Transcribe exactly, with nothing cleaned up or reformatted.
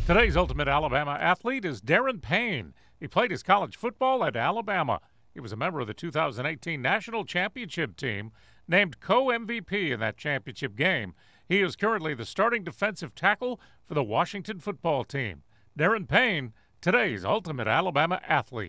Today's Ultimate Alabama athlete is Daron Payne. He played his college football at Alabama. He was a member of the two thousand eighteen National Championship team, named co-M V P in that championship game. He is currently the starting defensive tackle for the Washington football team. Daron Payne, today's Ultimate Alabama athlete.